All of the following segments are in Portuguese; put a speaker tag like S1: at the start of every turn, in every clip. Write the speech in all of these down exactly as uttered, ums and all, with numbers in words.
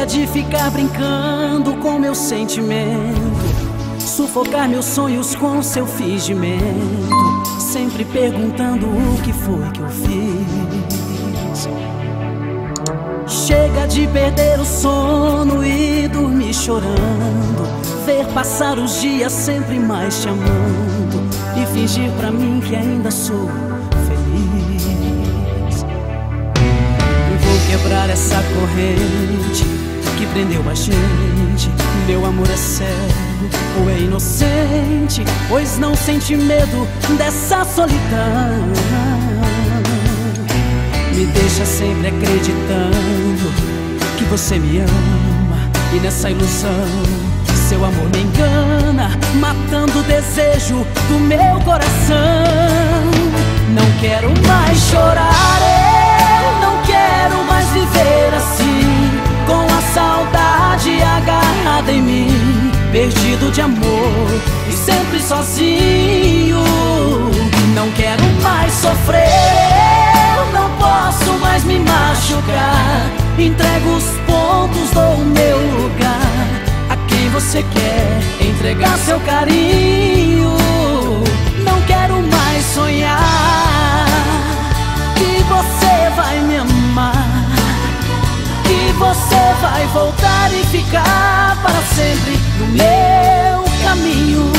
S1: Chega de ficar brincando com meu sentimento, sufocar meus sonhos com seu fingimento, sempre perguntando o que foi que eu fiz. Chega de perder o sono e dormir chorando, ver passar os dias sempre mais te amando e fingir pra mim que ainda sou feliz. Vou quebrar essa corrente que prendeu a gente. Meu amor é cego ou é inocente, pois não sente medo dessa solidão. Me deixa sempre acreditando que você me ama, e nessa ilusão seu amor me engana, matando o desejo do meu coração. Não quero mais chorar, eu não quero mais viver assim, com a saudade agarrada em mim, perdido de amor e sempre sozinho. Não quero mais sofrer, eu não posso mais me machucar. Entrego os pontos do meu lugar a quem você quer entregar seu carinho. Não quero mais sonhar que você vai me amar, que você vai voltar e ficar para sempre no meu caminho.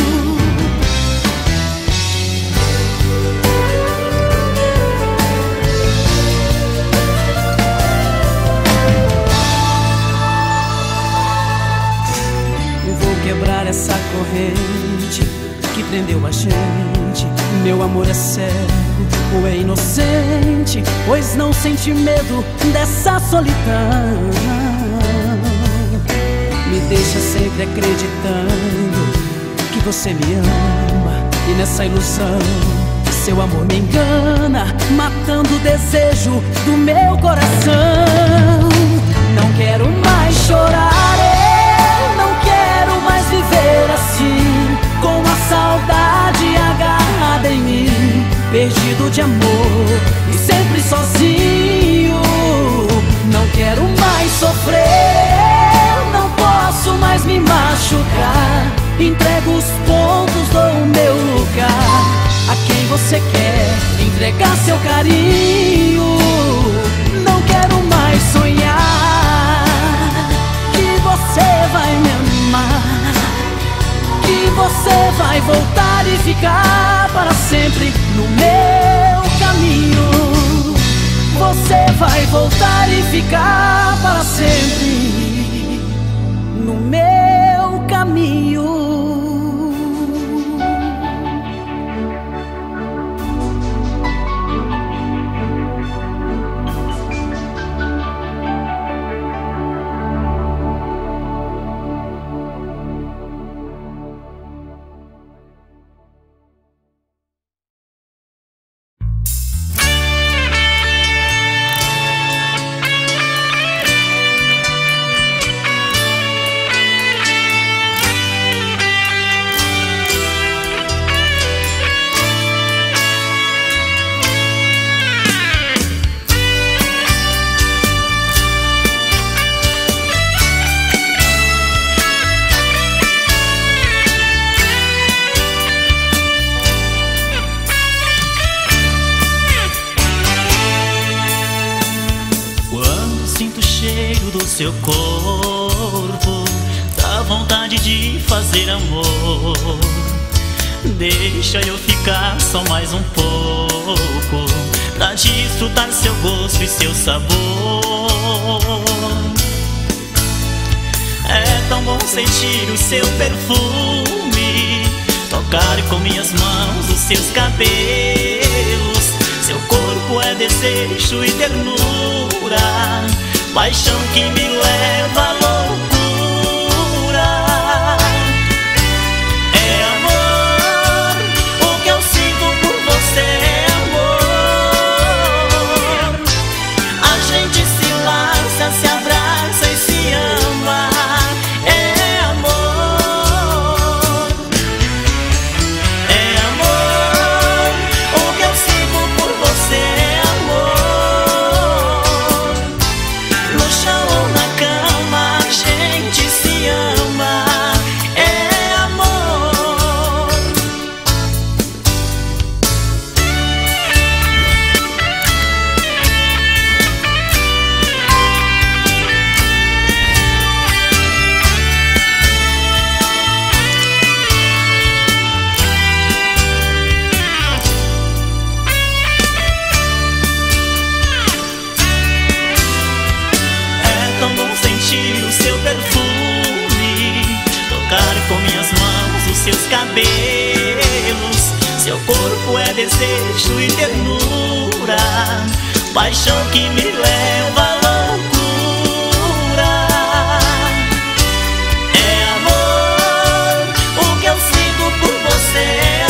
S1: Eu vou quebrar essa corrente que prendeu a gente. Meu amor é cego ou é inocente, pois não sente medo dessa solidão. Me deixa sempre acreditando que você me ama, e nessa ilusão seu amor me engana, matando o desejo do meu coração. Não quero mais chorar, eu não quero mais viver assim, com a saudade agarrada em mim, perdido de amor e sempre sozinho. Não quero mais sofrer, não posso mais me machucar. Entrego os pontos do meu lugar a quem você quer entregar seu carinho. Não quero mais sonhar que você vai me amar, que você vai voltar e ficar para sempre no meu caminho. Você vai voltar e ficar para sempre no meu caminho.
S2: Seu corpo dá vontade de fazer amor. Deixa eu ficar só mais um pouco pra desfrutar seu gosto e seu sabor. É tão bom sentir o seu perfume, tocar com minhas mãos os seus cabelos. Seu corpo é desejo e ternura, paixão que me leva à loucura. É amor, o que eu sinto por você é amor. A gente se laça, se abraça e se ama. É amor, é amor, o que eu sinto por você é amor. No chão ou na cama, seus cabelos. Seu corpo é desejo e ternura, paixão que me leva à loucura. É amor, o que eu sinto por você é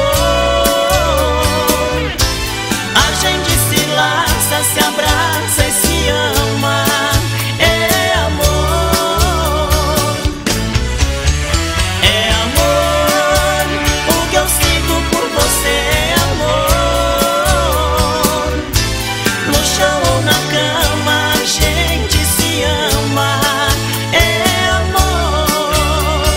S2: amor. A gente se laça, se abraça e se ama. É amor, é amor, o que eu sinto por você é amor. No chão ou na cama a gente se ama. É amor,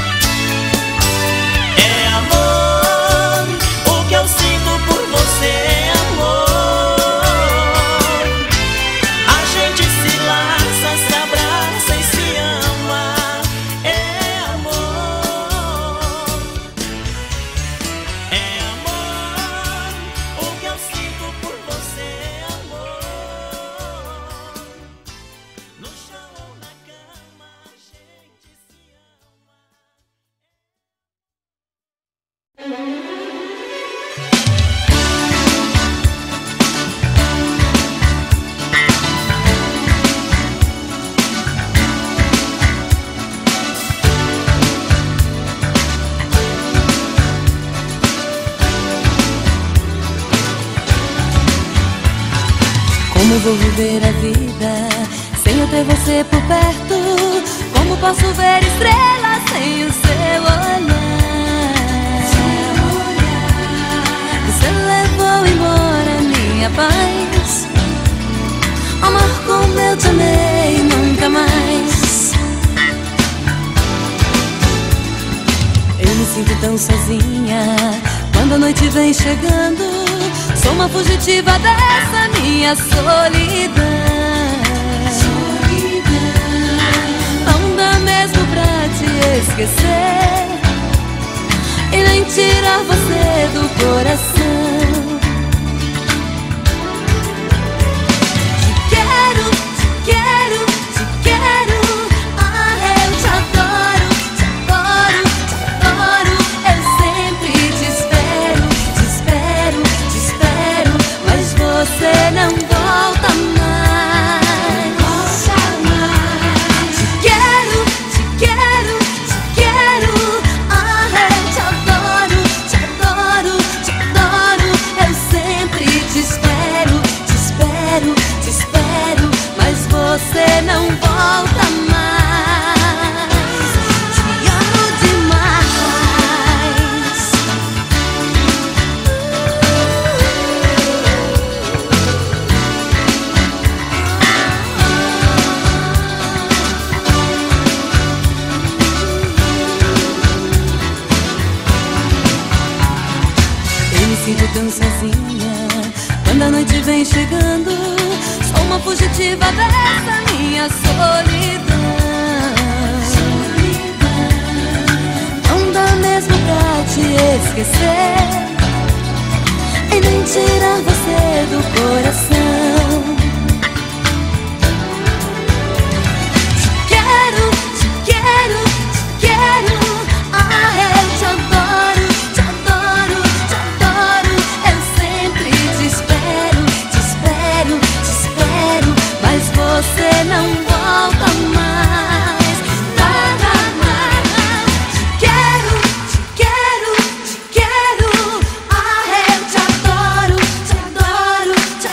S2: é amor, o que eu sinto por você é amor. A gente se laça, se abraça e se ama. É amor, é amor, o que eu sinto por você é amor. No chão ou na cama a gente se
S3: Como vou viver a vida sem eu ter você por perto? Como posso ver estrelas sem o seu olhar? Você levou embora minha paz. Amar como eu te amei nunca mais. Eu me sinto tão sozinha quando a noite vem chegando. Sou uma fugitiva dessa minha solidão. Não dá mesmo pra te esquecer e nem tirar você do coração. Te quero, te quero, te quero. Ah, eu te adoro, te adoro, te adoro. Eu sempre te espero, te espero, te espero, mas você não volta mais. Volta mais. Te quero, te quero, te quero. Ah, eu te adoro, te adoro, te adoro. Eu sempre te espero, te espero, te espero, mas você não volta mais. Te amo demais. Eu me sinto tão sozinha quando a noite vem chegando. Sou uma fugitiva dessa minha solidão. Não dá mesmo pra te esquecer e nem tirar você do coração. Te quero, te quero, te quero. Ah, eu te adoro, te adoro, te adoro. Eu sempre te espero, te espero, te espero, mas você não volta mais. Nada mais. Te quero, te quero, te quero. Ah, eu te adoro, te adoro, te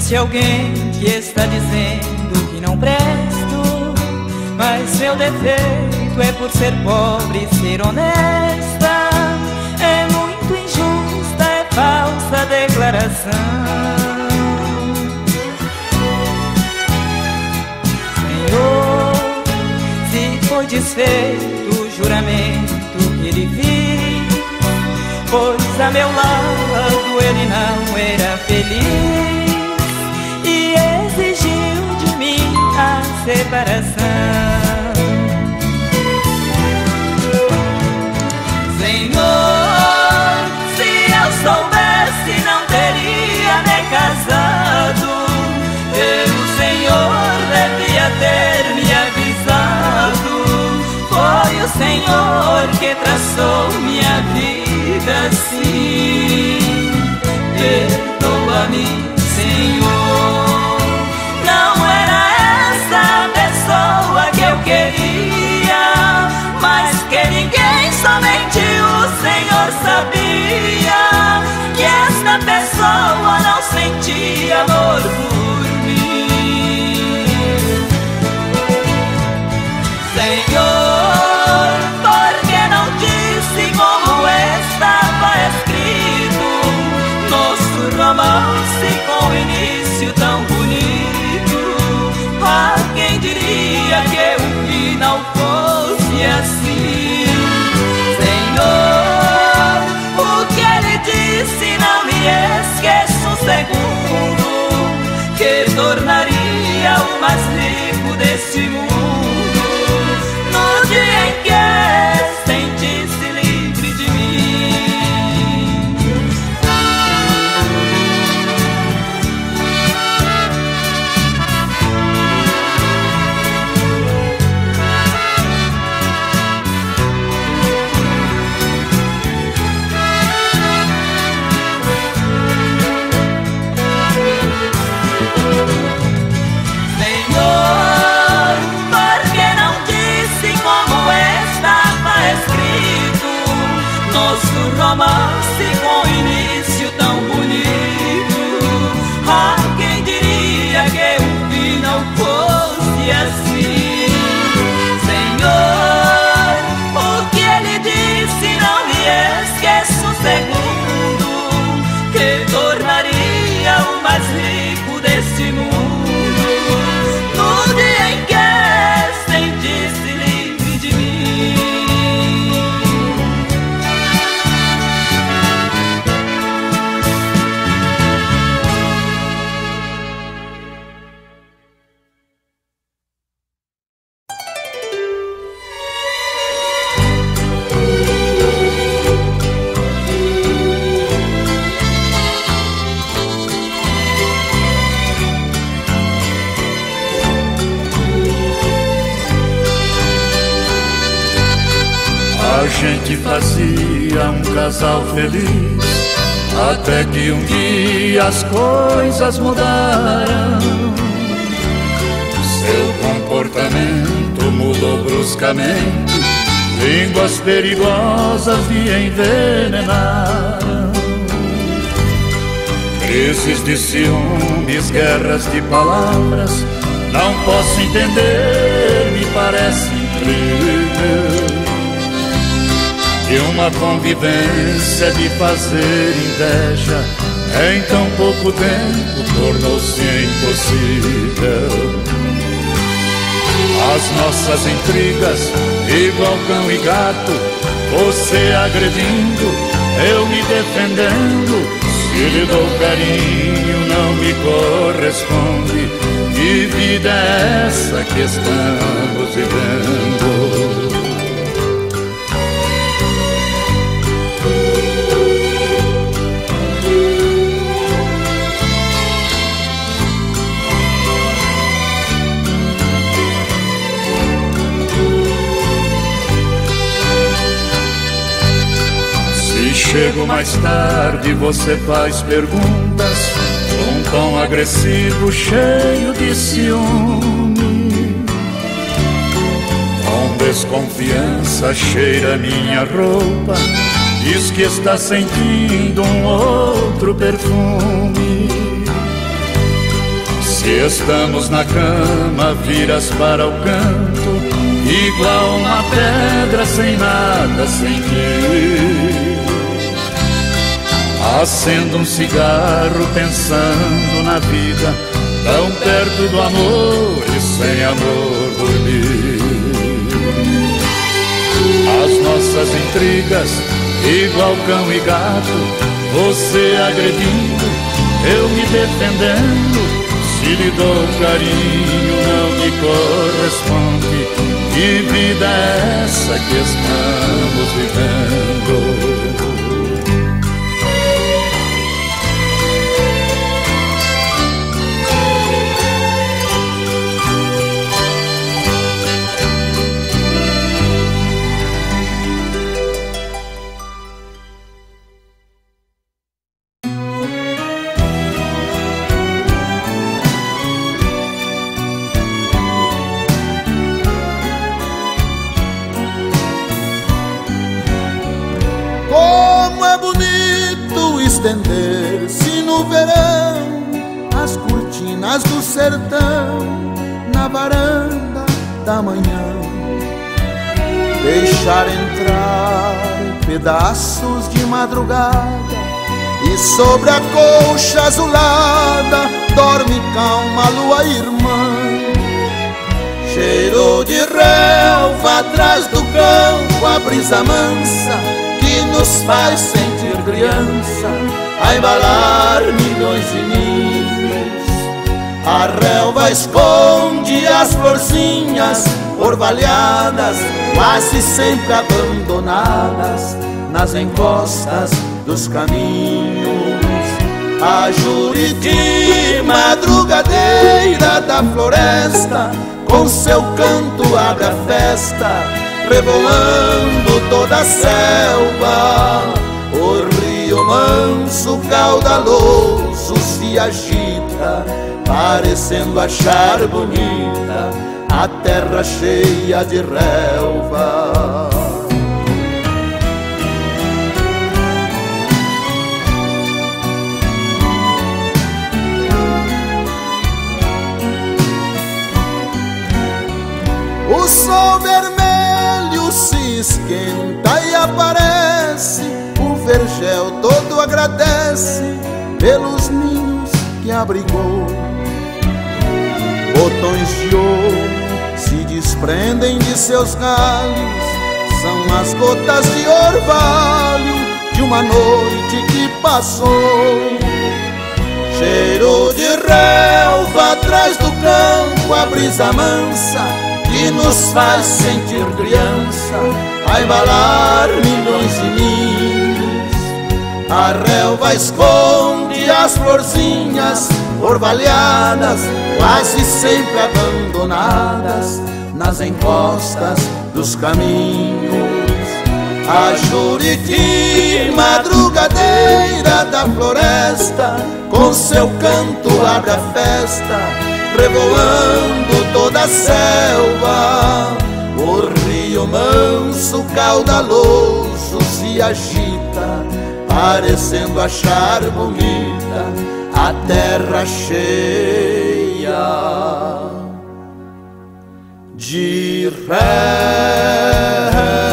S4: Conhece alguém que está dizendo que não presto, mas meu defeito é por ser pobre e ser honesta. É muito injusta, é falsa declaração. Senhor, se foi desfeito o juramento que ele fez, pois a meu lado ele não era feliz e exigiu de mim a separação. Senhor, se eu soubesse não teria me casado. O Senhor devia ter me avisado. Foi o Senhor que traçou minha vida assim. Perdoa-me, Senhor. Não era essa pessoa que eu queria, mas que ninguém, somente o Senhor sabia que esta pessoa não sentia amor por mim. Senhor, por que não disse como estava escrito nosso romance com início tão bonito? Ah, quem diria que o final fosse assim? Senhor, o que ele disse não me esqueço um segundo, que tornaria o mais rico desse mundo no dia em que sentisse livre de mim. Romance com início tão bonito. Ah, quem diria que o final fosse assim? Senhor, o que ele disse não me esqueço um segundo, que tornaria o mais rico desse mundo no dia em que sentisse livre de mim.
S5: A gente fazia um casal feliz, até que um dia as coisas mudaram. Seu comportamento mudou bruscamente, línguas perigosas lhe envenenaram. Crises de ciúmes, guerras de palavras, não posso entender, me parece incrível. E uma convivência de fazer inveja em tão pouco tempo tornou-se impossível. As nossas intrigas, igual cão e gato, você agredindo, eu me defendendo. Se lhe dou carinho, não me corresponde. Que vida é essa que estamos vivendo? Chego mais tarde, você faz perguntas com um tom agressivo, cheio de ciúme. Com desconfiança cheira minha roupa, diz que está sentindo um outro perfume. Se estamos na cama, viras para o canto, igual uma pedra sem nada, sem ti. Acendo um cigarro pensando na vida, tão perto do amor e sem amor dormir. As nossas intrigas, igual cão e gato, você agredindo, eu me defendendo. Se lhe dou carinho, não me corresponde. Que vida é essa que estamos vivendo?
S6: Estender-se no verão as cortinas do sertão na varanda da manhã, deixar entrar pedaços de madrugada e sobre a colcha azulada dorme calma a lua irmã. Cheiro de relva atrás do campo, a brisa mansa que nos faz sentir criança, a embalar milhões de ninhos. A relva esconde as florzinhas orvalhadas, quase sempre abandonadas nas encostas dos caminhos. A Juriti, madrugadeira da floresta, com seu canto abre a festa, rebolando toda a selva. O rio manso, caudaloso, se agita, parecendo achar bonita a terra cheia de relva. O sol vermelho se esquenta e aparece, o vergel todo agradece pelos ninhos que abrigou. Botões de ouro se desprendem de seus galhos, são as gotas de orvalho de uma noite que passou. Cheiro de relva atrás do campo, a brisa mansa que nos faz sentir criança, a embalar milhões de ninhos. A relva esconde as florzinhas orvalhadas, quase sempre abandonadas nas encostas dos caminhos. A Juriti, madrugadeira da floresta, com seu canto abre a festa, revoando toda a selva. O rio manso, caudaloso, se agita, parecendo achar bonita a terra cheia de relva.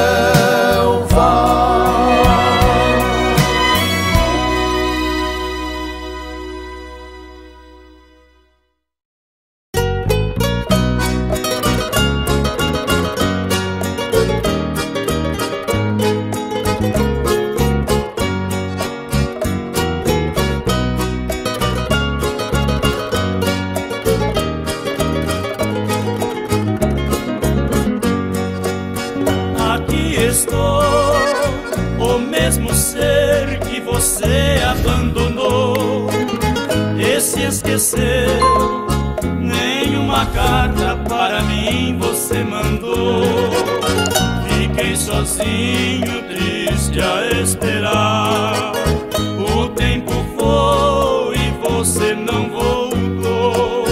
S2: Esqueceu, nenhuma carta para mim você mandou. Fiquei sozinho, triste a esperar. O tempo foi e você não voltou.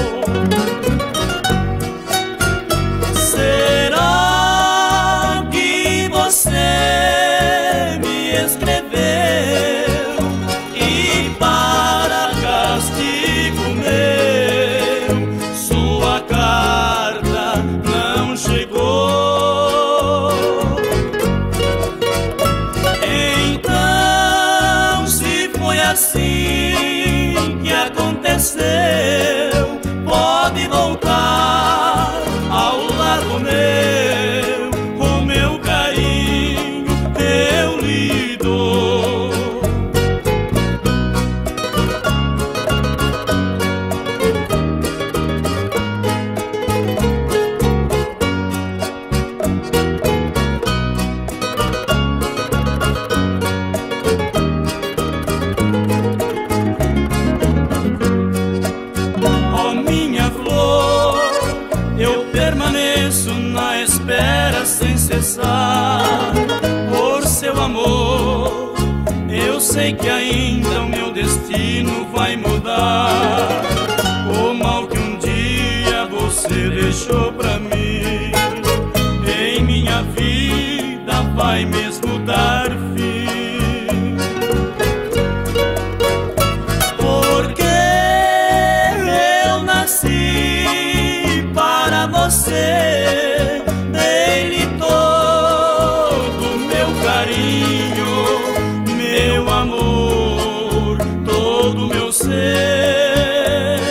S2: Será que você me escreveu e para castigo meu
S7: seu, pode voltar ao lado meu, com meu carinho eu lhe dou. Na espera sem cessar por seu amor, eu sei que ainda o meu destino vai mudar. O mal que um dia você deixou pra mim, em minha vida vai mesmo dar fim. Porque eu nasci para você, dei-lhe todo meu carinho, meu amor, todo meu ser.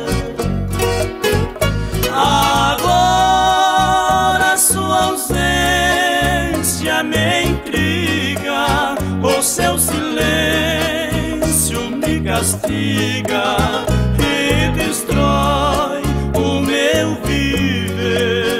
S7: Agora sua ausência me intriga, o seu silêncio me castiga e destrói o meu viver.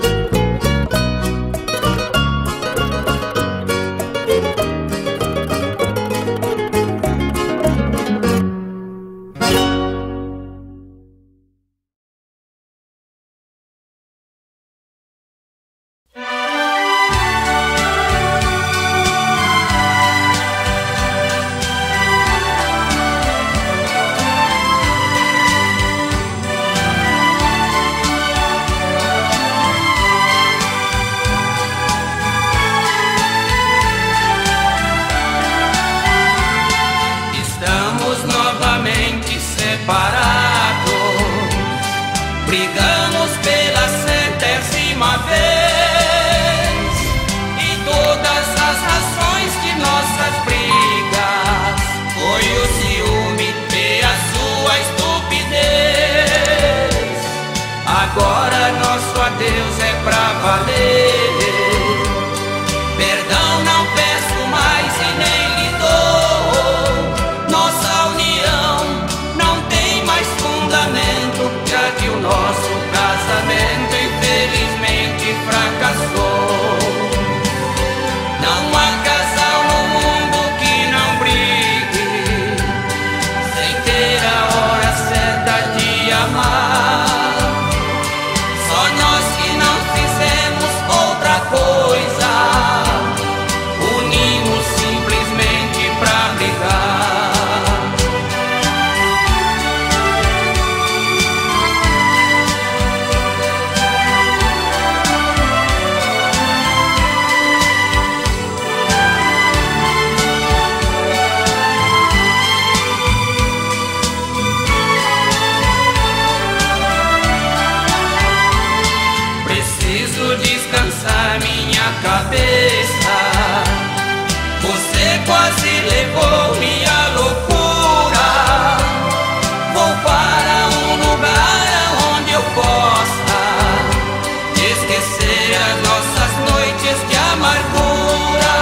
S8: Agora nosso adeus é pra valer. Perdão não peço mais e nem lhe dou. Nossa união não tem mais fundamento, já que o nosso casamento infelizmente fracassou. Não há casal no mundo que não brigue sem ter a hora certa de amar. Coisa, unimos simplesmente pra brigar. Preciso descansar minha cabeça. Você quase levou minha loucura. Vou para um lugar onde eu possa esquecer as nossas noites de amargura.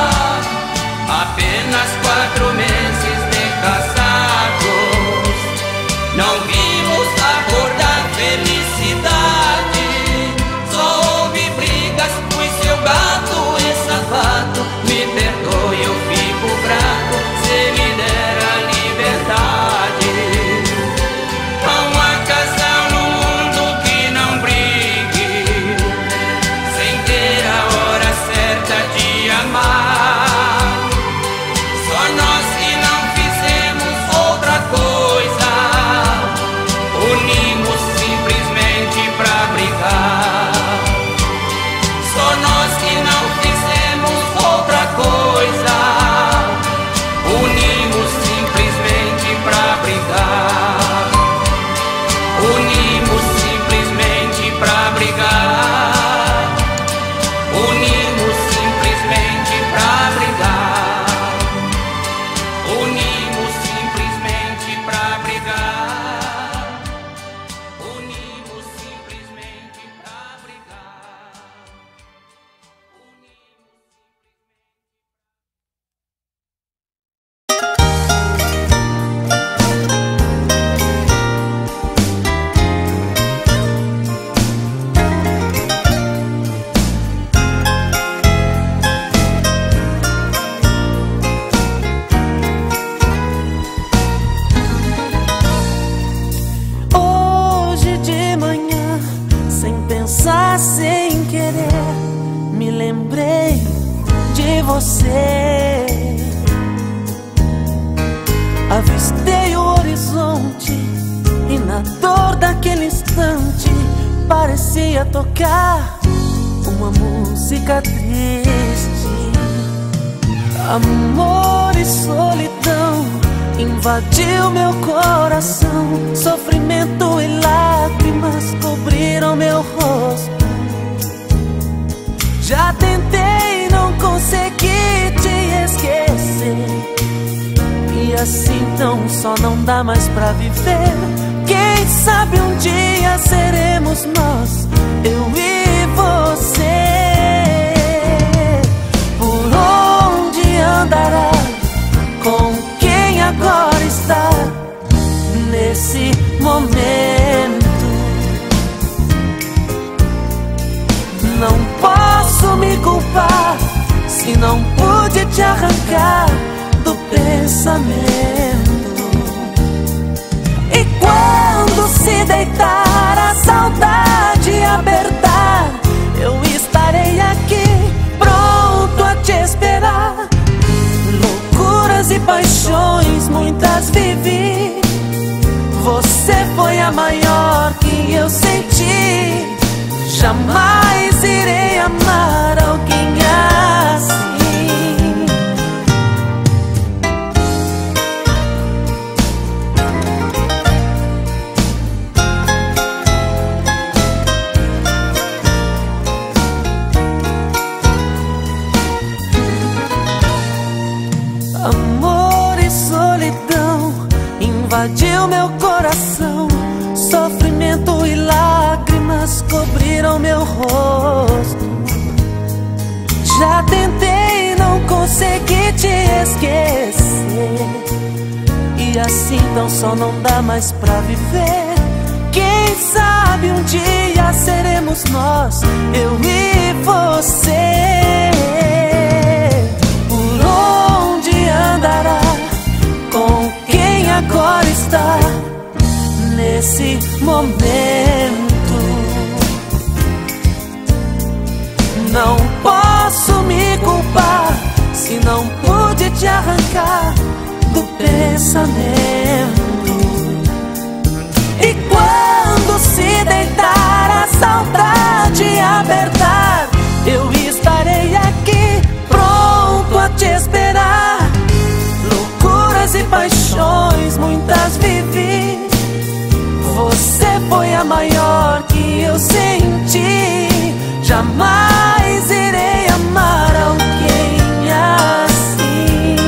S8: Apenas quatro meses de casados, não vimos a cor da felicidade. Só houve brigas, pois seu gato e sapato. Me perdoe, eu fico grato se me der a liberdade. Não há casal no mundo que não brigue
S1: você. Avistei o horizonte e na dor daquele instante parecia tocar uma música triste. Amor e solidão invadiu meu coração. Sofrimento e lágrimas cobriram meu rosto. Já tentei, não consegui te esquecer. E assim então só não dá mais pra viver. Quem sabe um dia seremos nós, eu e você. Por onde andará? Com quem agora está? Nesse momento não posso me culpar se não pude te arrancar do pensamento. E quando se deitar, a saudade apertar, eu estarei aqui pronto a te esperar. Loucuras e paixões muitas vivi, você foi a maior que eu senti. Jamais irei amar alguém assim. Amor e solidão invadiu meu coração. Sofrimento e lágrimas cobriram meu rosto. Já tentei, não consegui te esquecer. E assim então só não dá mais pra viver. Quem sabe um dia seremos nós, eu e você. Por onde andará? Com quem agora está? Nesse momento não posso me culpar se não pude te arrancar do pensamento. E quando se deitar, a saudade apertar, eu estarei aqui pronto a te esperar. Loucuras e paixões muitas vivi, você foi a maior que eu senti. Jamais irei amar alguém assim.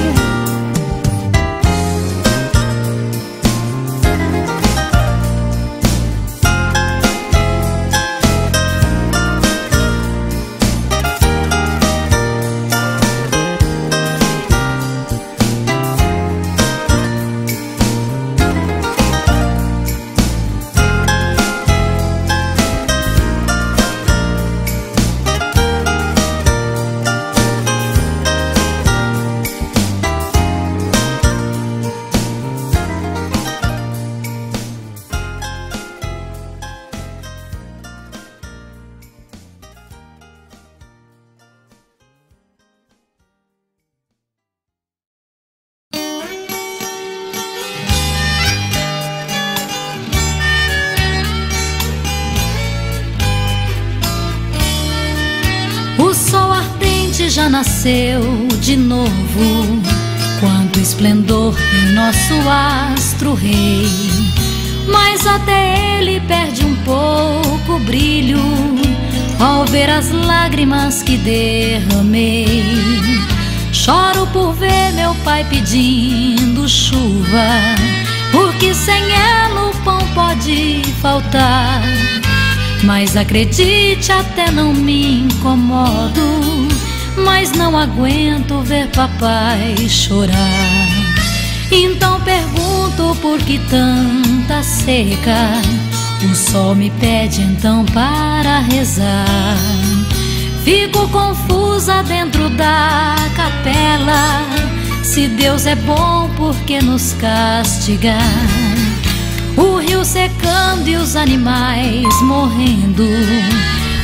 S9: Já nasceu de novo, quanto esplendor em nosso astro rei. Mas até ele perde um pouco o brilho ao ver as lágrimas que derramei. Choro por ver meu pai pedindo chuva, porque sem ela o pão pode faltar. Mas acredite, até não me incomodo, mas não aguento ver papai chorar. Então pergunto por que tanta seca. O sol me pede então para rezar. Fico confusa dentro da capela. Se Deus é bom, por que nos castigar? O rio secando e os animais morrendo.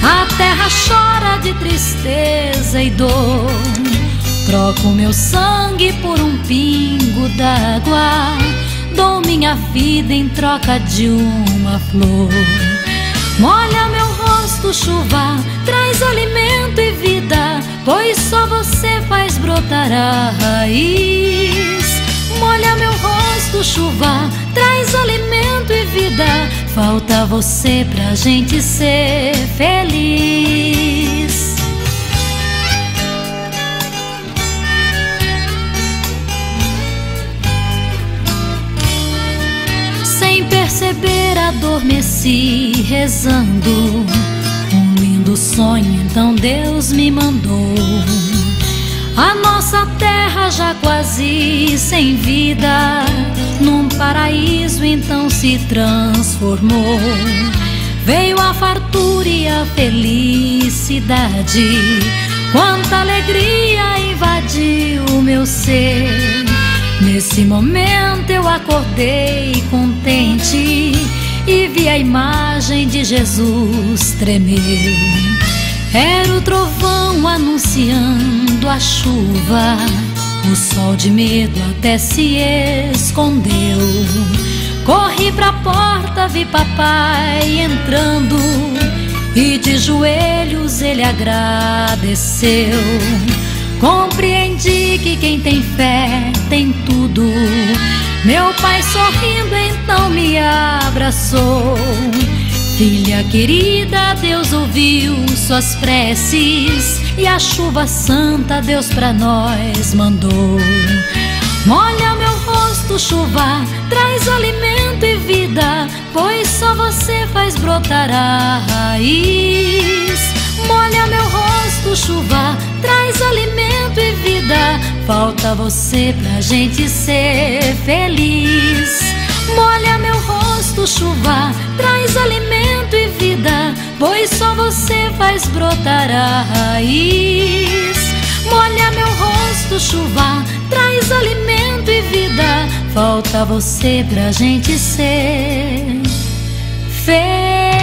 S9: A terra chora de tristeza e dor. Troco meu sangue por um pingo d'água. Dou minha vida em troca de uma flor. Molha meu rosto, chuva, traz alimento e vida, pois só você faz brotar a raiz. Molha meu rosto, chuva, traz alimento e vida, falta você pra gente ser feliz. Sem perceber, adormeci rezando um lindo sonho, então Deus me mandou. A nossa terra já quase sem vida, num paraíso então se transformou. Veio a fartura e a felicidade, quanta alegria invadiu o meu ser. Nesse momento eu acordei contente e vi a imagem de Jesus tremer. Era o trovão anunciando a chuva, o sol de medo até se escondeu. Corri pra porta, vi papai entrando e de joelhos ele agradeceu. Compreendi que quem tem fé tem tudo. Meu pai sorrindo então me abraçou. Filha querida, Deus ouviu suas preces e a chuva santa Deus pra nós mandou. Molha meu rosto, chuva, traz alimento e vida, pois só você faz brotar a raiz. Molha meu rosto, chuva, traz alimento e vida, falta você pra gente ser feliz. Molha meu rosto, chuva, traz alimento e vida, pois só você faz brotar a raiz. Molha meu rosto, chuva, traz alimento e vida, falta você pra gente ser feliz.